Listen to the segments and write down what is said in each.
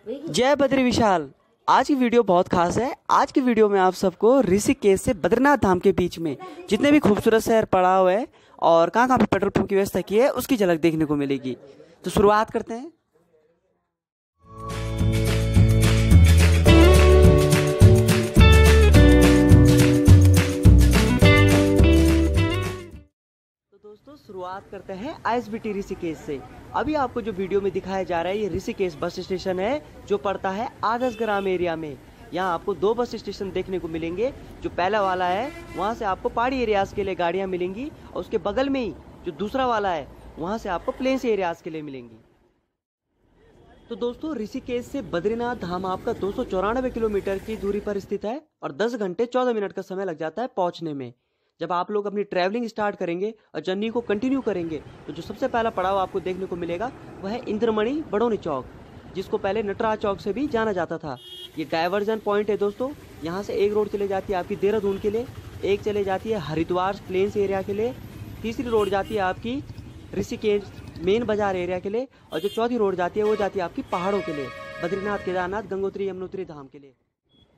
जय बद्री विशाल। आज की वीडियो बहुत खास है। आज की वीडियो में आप सबको ऋषिकेश से बद्रीनाथ धाम के बीच में जितने भी खूबसूरत शहर पड़ा हुआ है और कहाँ कहाँ पे पेट्रोल पंप की व्यवस्था की है उसकी झलक देखने को मिलेगी। तो शुरुआत करते हैं। दोस्तों शुरुआत करते हैं आईएसबीटी ऋषिकेश से। अभी आपको जो वीडियो में दिखाया जा रहा है ये ऋषिकेश बस स्टेशन है जो पड़ता है आदर्श ग्राम एरिया में। यहाँ आपको दो बस स्टेशन देखने को मिलेंगे। जो पहला वाला है वहाँ से आपको पहाड़ी एरियाज के लिए गाड़ियाँ मिलेंगी और उसके बगल में ही जो दूसरा वाला है वहाँ से आपको प्लेन्स एरियाज के लिए मिलेंगी। तो दोस्तों ऋषिकेश से बद्रीनाथ धाम आपका 294 किलोमीटर की दूरी पर स्थित है और 10 घंटे 14 मिनट का समय लग जाता है पहुँचने में। जब आप लोग अपनी ट्रैवलिंग स्टार्ट करेंगे और जर्नी को कंटिन्यू करेंगे तो जो सबसे पहला पड़ाव आपको देखने को मिलेगा वह है इंद्रमणि बड़ौनी चौक, जिसको पहले नटराज चौक से भी जाना जाता था। ये डाइवर्जन पॉइंट है दोस्तों। यहाँ से एक रोड चले जाती है आपकी देहरादून के लिए, एक चले जाती है हरिद्वार प्लेन्स एरिया के लिए, तीसरी रोड जाती है आपकी ऋषिकेश मेन बाजार एरिया के लिए और जो चौथी रोड जाती है वो जाती है आपकी पहाड़ों के लिए, बद्रीनाथ केदारनाथ गंगोत्री यमुनोत्री धाम के लिए।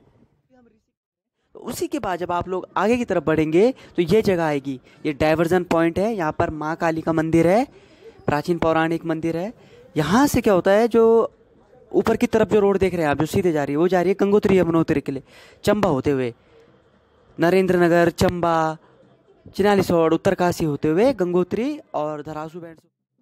तो उसी के बाद जब आप लोग आगे की तरफ बढ़ेंगे तो ये जगह आएगी। ये डाइवर्जन पॉइंट है। यहाँ पर माँ काली का मंदिर है, प्राचीन पौराणिक मंदिर है। यहाँ से क्या होता है, जो ऊपर की तरफ जो रोड देख रहे हैं आप, जो सीधे जा रही है वो जा रही है गंगोत्री यमुनोत्री के लिए, चंबा होते हुए नरेंद्र नगर, चंबा, चिनालीसौड़, उत्तरकाशी होते हुए गंगोत्री और धरासू बैंड।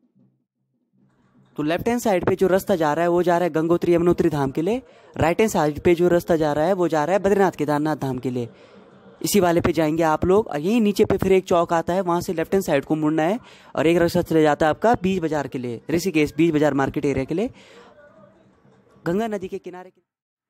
तो लेफ्ट हैंड साइड पे जो रास्ता जा रहा है वो जा रहा है गंगोत्री यमुनोत्री धाम के लिए। राइट हैंड साइड पे जो रास्ता जा रहा है वो जा रहा है बद्रीनाथ केदारनाथ धाम के लिए। इसी वाले पे जाएंगे आप लोग और यहीं नीचे पे फिर एक चौक आता है, वहां से लेफ्ट हैंड साइड को मुड़ना है और एक रास्ता चले जाता है आपका बीच बाजार के लिए, ऋषिकेश बीच बाजार मार्केट एरिया के लिए, गंगा नदी के किनारे के।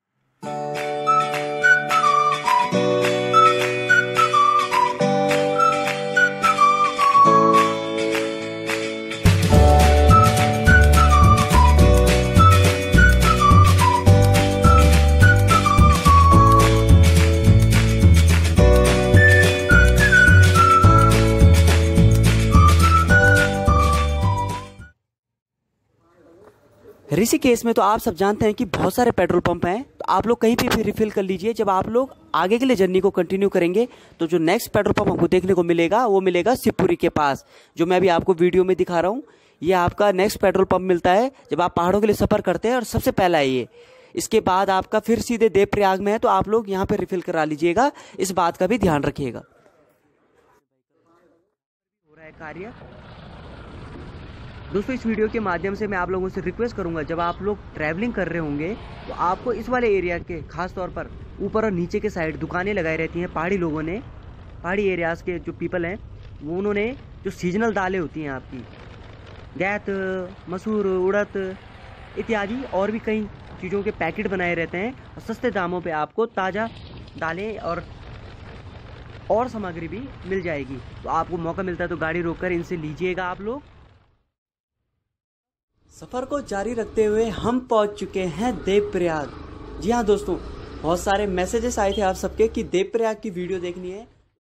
ऋषिकेश में तो आप सब जानते हैं कि बहुत सारे पेट्रोल पंप हैं, तो आप लोग कहीं पे भी रिफिल कर लीजिए। जब आप लोग आगे के लिए जर्नी को कंटिन्यू करेंगे तो जो नेक्स्ट पेट्रोल पंप हमको देखने को मिलेगा वो मिलेगा शिवपुरी के पास, जो मैं अभी आपको वीडियो में दिखा रहा हूँ। ये आपका नेक्स्ट पेट्रोल पंप मिलता है जब आप पहाड़ों के लिए सफर करते हैं और सबसे पहला है ये। इसके बाद आपका फिर सीधे देवप्रयाग में है, तो आप लोग यहाँ पे रिफिल करा लीजिएगा, इस बात का भी ध्यान रखिएगा। हो रहा है कार्य दोस्तों। इस वीडियो के माध्यम से मैं आप लोगों से रिक्वेस्ट करूंगा, जब आप लोग ट्रैवलिंग कर रहे होंगे तो आपको इस वाले एरिया के खास तौर पर ऊपर और नीचे के साइड दुकानें लगाई रहती हैं पहाड़ी लोगों ने, पहाड़ी एरियाज़ के जो पीपल हैं वो, उन्होंने जो सीजनल दालें होती हैं आपकी गैत, मसूर, उड़द इत्यादि और भी कई चीज़ों के पैकेट बनाए रहते हैं और सस्ते दामों पर आपको ताज़ा दालें और सामग्री भी मिल जाएगी। तो आपको मौका मिलता है तो गाड़ी रोककर इनसे लीजिएगा आप लोग। सफ़र को जारी रखते हुए हम पहुंच चुके हैं देवप्रयाग। जी हाँ दोस्तों, बहुत सारे मैसेजेस आए थे आप सबके कि देवप्रयाग की वीडियो देखनी है।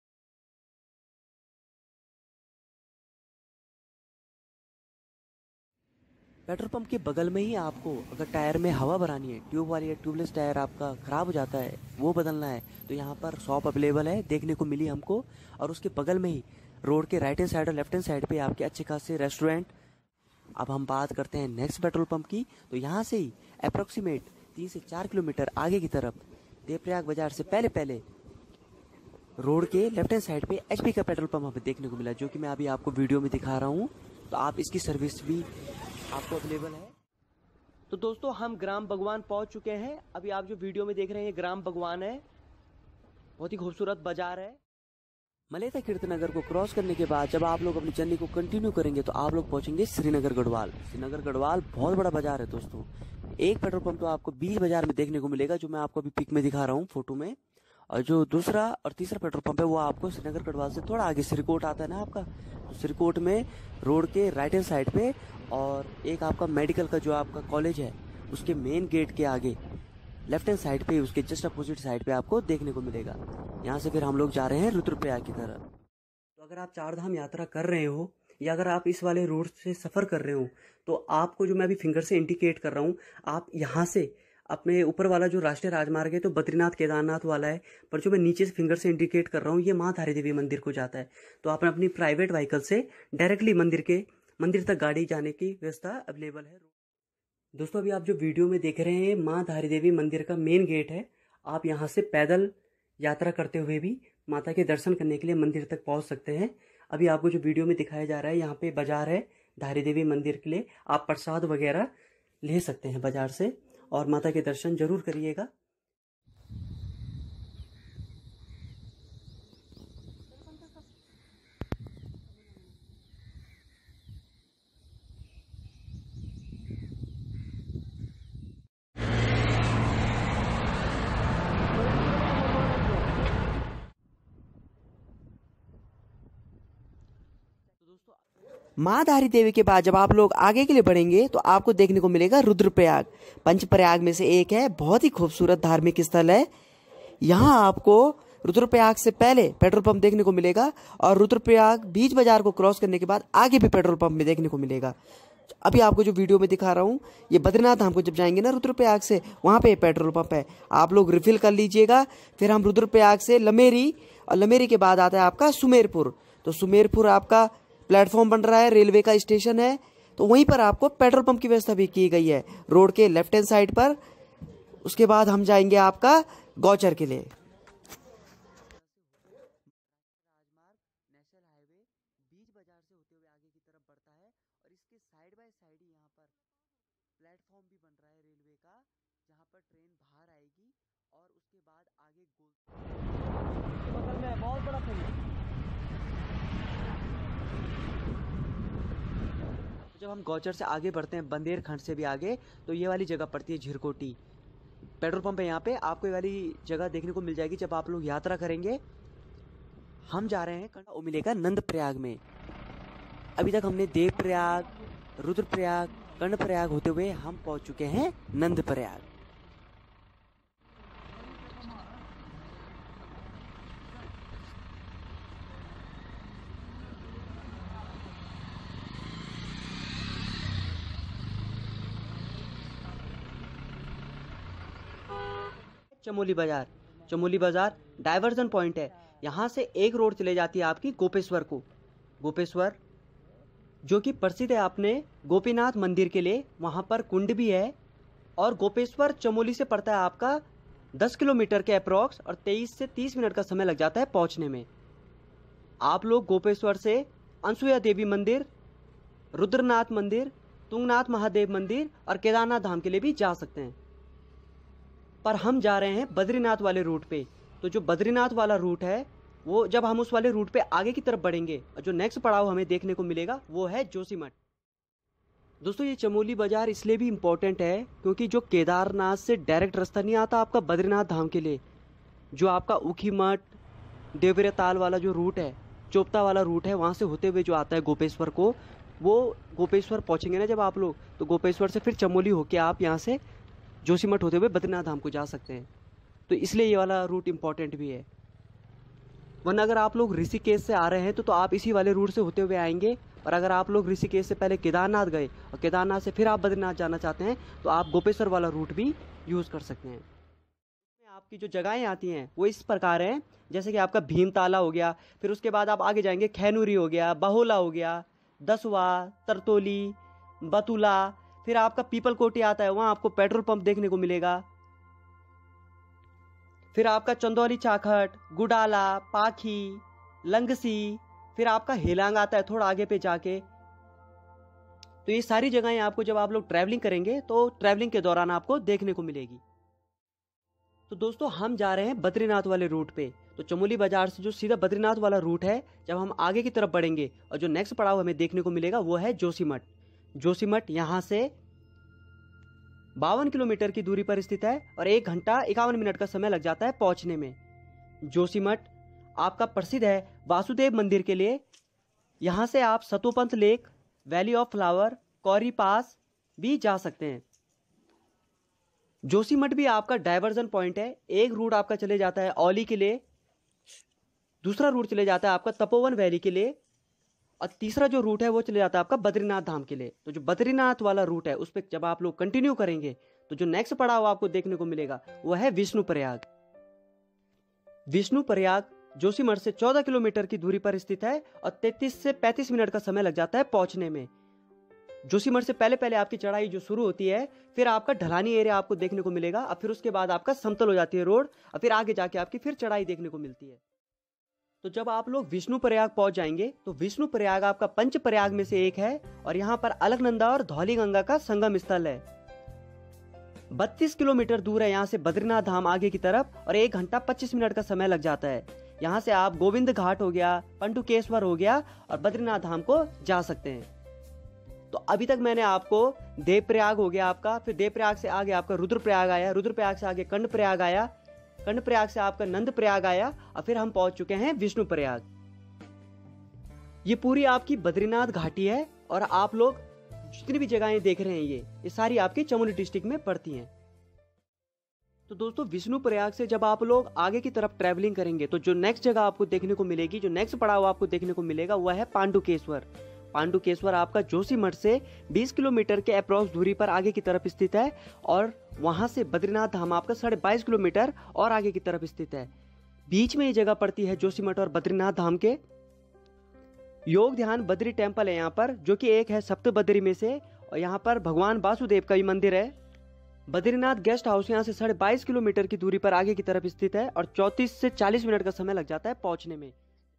पेट्रोल पंप के बगल में ही आपको अगर टायर में हवा भरानी है, ट्यूब वाली या ट्यूबलेस टायर आपका ख़राब हो जाता है वो बदलना है, तो यहाँ पर शॉप अवेलेबल है, देखने को मिली हमको। और उसके बगल में ही रोड के राइट हैंड साइड और लेफ्ट हैंड साइड पे आपके अच्छे खासे रेस्टोरेंट। अब हम बात करते हैं नेक्स्ट पेट्रोल पंप की। तो यहाँ से ही अप्रोक्सीमेट 3 से 4 किलोमीटर आगे की तरफ देवप्रयाग बाजार से पहले रोड के लेफ्ट हैंड साइड पे एचपी का पेट्रोल पंप हमें देखने को मिला, जो कि मैं अभी आपको वीडियो में दिखा रहा हूँ। तो आप इसकी सर्विस भी आपको अवेलेबल है। तो दोस्तों हम ग्राम भगवान पहुँच चुके हैं। अभी आप जो वीडियो में देख रहे हैं ये ग्राम भगवान है, बहुत ही खूबसूरत बाजार है। मलेथा कीर्तनगर को क्रॉस करने के बाद जब आप लोग अपनी जर्नी को कंटिन्यू करेंगे तो आप लोग पहुंचेंगे श्रीनगर गढ़वाल। श्रीनगर गढ़वाल बहुत बड़ा बाजार है दोस्तों। एक पेट्रोल पंप तो आपको बीच बाजार में देखने को मिलेगा, जो मैं आपको अभी पिक में दिखा रहा हूँ फोटो में, और जो दूसरा और तीसरा पेट्रोल पंप है वो आपको श्रीनगर गढ़वाल से थोड़ा आगे सिरकोट आता है ना आपका, तो सिरकोट में रोड के राइट हैंड साइड पे और एक आपका मेडिकल का जो आपका कॉलेज है उसके मेन गेट के आगे लेफ्ट हैंड साइड पे, उसके जस्ट अपोजिट साइड पे आपको देखने को मिलेगा। यहाँ से फिर हम लोग जा रहे हैं रुद्रप्रयाग की तरफ। तो अगर आप चार धाम यात्रा कर रहे हो या अगर आप इस वाले रोड से सफ़र कर रहे हो तो आपको जो मैं अभी फिंगर से इंडिकेट कर रहा हूँ, आप यहाँ से अपने ऊपर वाला जो राष्ट्रीय राजमार्ग है तो बद्रीनाथ केदारनाथ वाला है, पर जो मैं नीचे से फिंगर से इंडिकेट कर रहा हूँ ये माँ धारी देवी मंदिर को जाता है। तो आप अपनी प्राइवेट व्हीकल से डायरेक्टली मंदिर तक गाड़ी जाने की व्यवस्था अवेलेबल है। दोस्तों अभी आप जो वीडियो में देख रहे हैं माँ धारी देवी मंदिर का मेन गेट है। आप यहाँ से पैदल यात्रा करते हुए भी माता के दर्शन करने के लिए मंदिर तक पहुँच सकते हैं। अभी आपको जो वीडियो में दिखाया जा रहा है यहाँ पे बाजार है धारी देवी मंदिर के लिए, आप प्रसाद वगैरह ले सकते हैं बाजार से और माता के दर्शन जरूर करिएगा। माँ धारी देवी के बाद जब आप लोग आगे के लिए बढ़ेंगे तो आपको देखने को मिलेगा रुद्रप्रयाग। पंचप्रयाग में से एक है, बहुत ही खूबसूरत धार्मिक स्थल है। यहाँ आपको रुद्रप्रयाग से पहले पेट्रोल पंप देखने को मिलेगा और रुद्रप्रयाग बीच बाजार को क्रॉस करने के बाद आगे भी पेट्रोल पंप में देखने को मिलेगा। अभी आपको जो वीडियो में दिखा रहा हूँ ये बद्रीनाथ धाम को जब जाएंगे ना रुद्रप्रयाग से, वहाँ पे पेट्रोल पंप है, आप लोग रिफिल कर लीजिएगा। फिर हम रुद्रप्रयाग से लमेरी और लमेरी के बाद आता है आपका सुमेरपुर। तो सुमेरपुर आपका प्लेटफॉर्म बन रहा है, रेलवे का स्टेशन है, तो वहीं पर आपको पेट्रोल पंप की व्यवस्था भी की गई है रोड के लेफ्ट हैंड साइड पर। उसके बाद हम जाएंगे आपका गौचर के लिए। नेशनल हाईवे बीच बाजार से होते हुए आगे की तरफ बढ़ता है और इसके साइड बाय साइड ही यहाँ पर प्लेटफॉर्म भी बन रहा है रेलवे का, जहाँ पर ट्रेन बाहर आएगी और उसके बाद आगे बगल में बहुत बड़ा जब हम गौचर से आगे बढ़ते हैं बंदेरखंड से भी आगे तो ये वाली जगह पड़ती है झिरकोटी। पेट्रोल पंप है यहाँ पे, आपको ये वाली जगह देखने को मिल जाएगी जब आप लोग यात्रा करेंगे। हम जा रहे हैं वो मिलेगा नंदप्रयाग में। अभी तक हमने देवप्रयाग, रुद्रप्रयाग, कर्णप्रयाग होते हुए हम पहुंच चुके हैं नंदप्रयाग। चमोली बाजार डाइवर्जन पॉइंट है। यहाँ से एक रोड चले जाती है आपकी गोपेश्वर को, गोपेश्वर जो कि प्रसिद्ध है अपने गोपीनाथ मंदिर के लिए, वहाँ पर कुंड भी है। और गोपेश्वर चमोली से पड़ता है आपका 10 किलोमीटर के अप्रॉक्स और 23 से 30 मिनट का समय लग जाता है पहुँचने में। आप लोग गोपेश्वर से अनसुया देवी मंदिर, रुद्रनाथ मंदिर, तुंगनाथ महादेव मंदिर और केदारनाथ धाम के लिए भी जा सकते हैं। पर हम जा रहे हैं बद्रीनाथ वाले रूट पे। तो जो बद्रीनाथ वाला रूट है वो जब हम उस वाले रूट पे आगे की तरफ बढ़ेंगे और जो नेक्स्ट पड़ाव हमें देखने को मिलेगा वो है जोशीमठ। दोस्तों ये चमोली बाजार इसलिए भी इम्पोर्टेंट है क्योंकि जो केदारनाथ से डायरेक्ट रास्ता नहीं आता आपका बद्रीनाथ धाम के लिए, जो आपका ऊखीमठ देवरियाताल वाला जो रूट है, चोपता वाला रूट है, वहाँ से होते हुए जो आता है गोपेश्वर को, वो गोपेश्वर पहुँचेंगे ना जब आप लोग, तो गोपेश्वर से फिर चमोली होके आप यहाँ से जोशीमठ होते हुए बद्रीनाथ धाम को जा सकते हैं। तो इसलिए ये वाला रूट इम्पॉर्टेंट भी है। वरना अगर आप लोग ऋषिकेश से आ रहे हैं तो आप इसी वाले रूट से होते हुए आएंगे। और अगर आप लोग ऋषिकेश से पहले केदारनाथ गए और केदारनाथ से फिर आप बद्रीनाथ जाना चाहते हैं तो आप गोपेश्वर वाला रूट भी यूज़ कर सकते हैं। आपकी जो जगहें आती हैं वो इस प्रकार हैं, जैसे कि आपका भीमताला हो गया, फिर उसके बाद आप आगे जाएंगे खैनुरी हो गया, बहोला हो गया, दसवा, तरतोली, बतुला, फिर आपका पीपल कोटी आता है, वहाँ आपको पेट्रोल पंप देखने को मिलेगा। फिर आपका चंदौली चाखट, गुडाला, पाखी, लंगसी, फिर आपका हेलांग आता है थोड़ा आगे पे जाके। तो ये सारी जगहें आपको जब आप लोग ट्रैवलिंग करेंगे तो ट्रैवलिंग के दौरान आपको देखने को मिलेगी। तो दोस्तों हम जा रहे हैं बद्रीनाथ वाले रूट पे। तो चमोली बाजार से जो सीधा बद्रीनाथ वाला रूट है, जब हम आगे की तरफ बढ़ेंगे और जो नेक्स्ट पड़ाव हमें देखने को मिलेगा वो है जोशीमठ। जोशीमठ यहाँ से 52 किलोमीटर की दूरी पर स्थित है और 1 घंटा 51 मिनट का समय लग जाता है पहुंचने में। जोशीमठ आपका प्रसिद्ध है वासुदेव मंदिर के लिए। यहाँ से आप Satopanth lake, valley of flower, Kuari pass भी जा सकते हैं। जोशीमठ भी आपका डाइवर्जन पॉइंट है। एक रूट आपका चले जाता है औली के लिए, दूसरा रूट चले जाता है आपका तपोवन वैली के लिए और तीसरा जो रूट है वो चले जाता है आपका बद्रीनाथ धाम के लिए। तो जो बद्रीनाथ वाला रूट है उस पर जब आप लोग कंटिन्यू करेंगे तो जो नेक्स्ट पड़ाव आपको देखने को मिलेगा वो है विष्णुप्रयाग। विष्णुप्रयाग जोशीमठ से 14 किलोमीटर की दूरी पर स्थित है और 33 से 35 मिनट का समय लग जाता है पहुंचने में। जोशीमठ से पहले पहले आपकी चढ़ाई जो शुरू होती है, फिर आपका ढलानी एरिया आपको देखने को मिलेगा और फिर उसके बाद आपका समतल हो जाती है रोड और फिर आगे जाके आपकी फिर चढ़ाई देखने को मिलती है। तो जब आप लोग विष्णुप्रयाग पहुंच जाएंगे तो विष्णुप्रयाग आपका पंच प्रयाग में से एक है और यहाँ पर अलकनंदा और धौलीगंगा का संगम स्थल है। 32 किलोमीटर दूर है यहाँ से बद्रीनाथ धाम आगे की तरफ और 1 घंटा 25 मिनट का समय लग जाता है। यहाँ से आप गोविंद घाट हो गया, पंडुकेश्वर हो गया और बद्रीनाथ धाम को जा सकते हैं। तो अभी तक मैंने आपको देवप्रयाग हो गया आपका, फिर देवप्रयाग से आगे आपका रुद्रप्रयाग आया, रुद्रप्रयाग से आगे कंडप्रयाग आया, कंडप्रयाग से आपका नंदप्रयाग आया और फिर हम पहुंच चुके हैं विष्णुप्रयाग। ये पूरी आपकी बद्रीनाथ घाटी है और आप लोग जितनी भी जगहें देख रहे हैं ये सारी आपकी चमोली डिस्ट्रिक्ट में पड़ती हैं। तो दोस्तों विष्णुप्रयाग से जब आप लोग आगे की तरफ ट्रैवलिंग करेंगे तो जो नेक्स्ट जगह आपको देखने को मिलेगी, जो नेक्स्ट पड़ाव आपको देखने को मिलेगा वह है पांडुकेश्वर। पांडुकेश्वर आपका जोशीमठ से 20 किलोमीटर के अप्रॉक्स दूरी पर आगे की तरफ स्थित है और वहां से बद्रीनाथ धाम आपका 22.5 किलोमीटर और आगे की तरफ स्थित है। बीच में ये जगह पड़ती है जोशीमठ और बद्रीनाथ धाम के। योग ध्यान बद्री टेम्पल है यहाँ पर, जो कि एक है सप्त बद्री में से, और यहाँ पर भगवान वासुदेव का भी मंदिर है। बद्रीनाथ गेस्ट हाउस यहाँ से 22.5 किलोमीटर की दूरी पर आगे की तरफ स्थित है और 34 से 40 मिनट का समय लग जाता है पहुंचने में।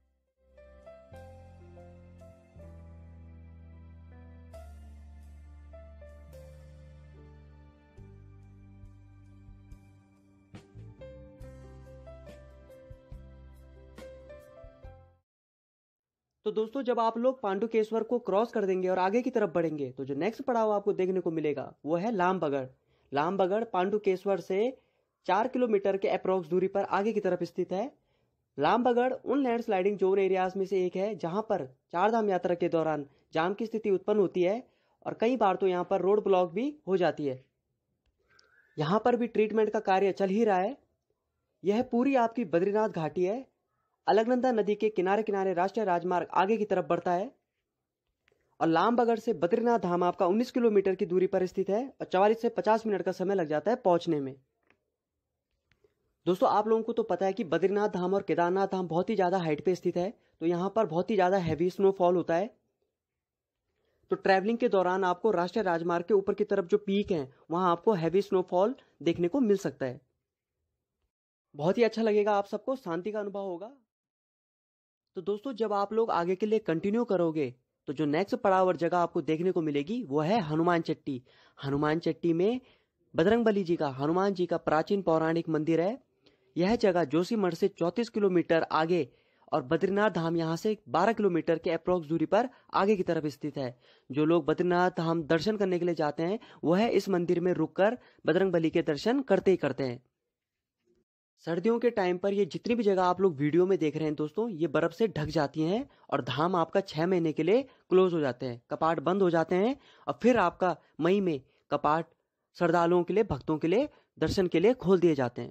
तो दोस्तों जब आप लोग पांडुकेश्वर को क्रॉस कर देंगे और आगे की तरफ बढ़ेंगे तो जो नेक्स्ट पड़ाव आपको देखने को मिलेगा वो है लामबगड़। लामबगड़ पांडुकेश्वर से 4 किलोमीटर के अप्रॉक्स दूरी पर आगे की तरफ स्थित है। लामबगड़ उन लैंडस्लाइडिंग जोन एरियाज में से एक है जहां पर चारधाम यात्रा के दौरान जाम की स्थिति उत्पन्न होती है और कई बार तो यहाँ पर रोड ब्लॉक भी हो जाती है। यहाँ पर भी ट्रीटमेंट का कार्य चल ही रहा है। यह पूरी आपकी बद्रीनाथ घाटी है। अलकनंदा नदी के किनारे किनारे राष्ट्रीय राजमार्ग आगे की तरफ बढ़ता है और लामबगड़ से बद्रीनाथ धाम आपका 19 किलोमीटर की दूरी पर स्थित है और 44 से 50 मिनट का समय लग जाता है पहुंचने में। दोस्तों आप लोगों को तो पता है कि बद्रीनाथ धाम और केदारनाथ धाम बहुत ही ज्यादा हाइट पे स्थित है, तो यहाँ पर बहुत ही ज्यादा हैवी स्नोफॉल होता है। तो ट्रैवलिंग के दौरान आपको राष्ट्रीय राजमार्ग के ऊपर की तरफ जो पीक है वहां आपको हैवी स्नोफॉल देखने को मिल सकता है। बहुत ही अच्छा लगेगा, आप सबको शांति का अनुभव होगा। तो दोस्तों जब आप लोग आगे के लिए कंटिन्यू करोगे तो जो नेक्स्ट पड़ाव और जगह आपको देखने को मिलेगी वो है हनुमान चट्टी। हनुमान चट्टी में बजरंगबली जी का, हनुमान जी का प्राचीन पौराणिक मंदिर है। यह जगह जोशीमठ से 34 किलोमीटर आगे और बद्रीनाथ धाम यहाँ से 12 किलोमीटर के अप्रोक्स दूरी पर आगे की तरफ स्थित है। जो लोग बद्रीनाथ धाम दर्शन करने के लिए जाते हैं वह इस मंदिर में रुककर बजरंगबली के दर्शन करते ही करते हैं। सर्दियों के टाइम पर ये जितनी भी जगह आप लोग वीडियो में देख रहे हैं दोस्तों, ये बर्फ से ढक जाती हैं और धाम आपका 6 महीने के लिए क्लोज हो जाते हैं, कपाट बंद हो जाते हैं और फिर आपका मई में कपाट श्रद्धालुओं के लिए, भक्तों के लिए, दर्शन के लिए खोल दिए जाते हैं।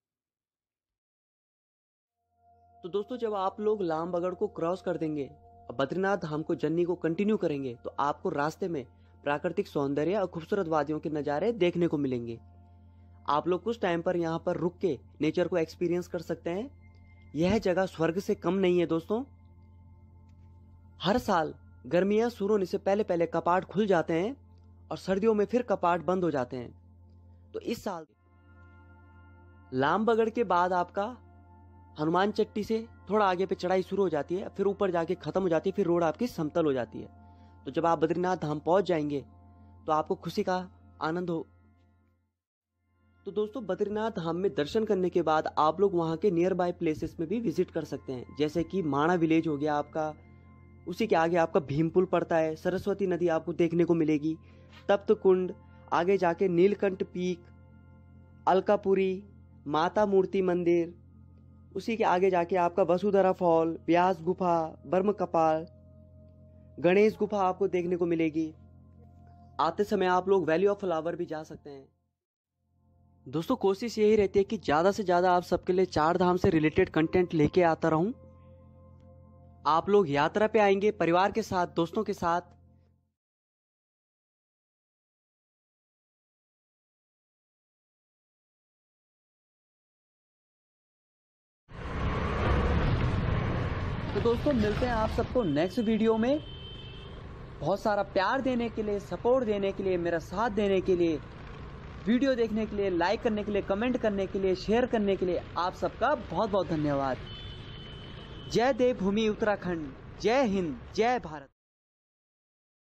तो दोस्तों जब आप लोग लामबगड़ को क्रॉस कर देंगे और बद्रीनाथ धाम को जर्नी को कंटिन्यू करेंगे तो आपको रास्ते में प्राकृतिक सौंदर्य और खूबसूरत वादियों के नज़ारे देखने को मिलेंगे। आप लोग कुछ टाइम पर यहाँ पर रुक के नेचर को एक्सपीरियंस कर सकते हैं। यह जगह स्वर्ग से कम नहीं है दोस्तों। हर साल गर्मियां शुरू होने से पहले पहले कपाट खुल जाते हैं और सर्दियों में फिर कपाट बंद हो जाते हैं। तो इस साल लामबगड़ के बाद आपका हनुमान चट्टी से थोड़ा आगे पे चढ़ाई शुरू हो जाती है, फिर ऊपर जाके खत्म हो जाती है, फिर रोड आपकी समतल हो जाती है। तो जब आप बद्रीनाथ धाम पहुंच जाएंगे तो आपको खुशी का आनंद हो। तो दोस्तों बद्रीनाथ धाम में दर्शन करने के बाद आप लोग वहाँ के नियर बाय प्लेसेस में भी विजिट कर सकते हैं, जैसे कि माणा विलेज हो गया आपका, उसी के आगे आपका भीमपुल पड़ता है, सरस्वती नदी आपको देखने को मिलेगी, तप्त कुंड, आगे जाके नीलकंठ पीक, अलकापुरी, माता मूर्ति मंदिर, उसी के आगे जाके आपका वसुधरा फॉल, व्यास गुफा, ब्रह्म कपाल, गणेश गुफा आपको देखने को मिलेगी। आते समय आप लोग वैली ऑफ फ्लावर भी जा सकते हैं। दोस्तों कोशिश यही रहती है कि ज़्यादा से ज़्यादा आप सबके लिए चार धाम से रिलेटेड कंटेंट लेके आता रहूं। आप लोग यात्रा पे आएंगे परिवार के साथ, दोस्तों के साथ। तो दोस्तों मिलते हैं आप सबको नेक्स्ट वीडियो में। बहुत सारा प्यार देने के लिए, सपोर्ट देने के लिए, मेरा साथ देने के लिए, वीडियो देखने के लिए, लाइक करने के लिए, कमेंट करने के लिए, शेयर करने के लिए आप सबका बहुत बहुत धन्यवाद। जय देवभूमि उत्तराखंड, जय हिंद, जय भारत।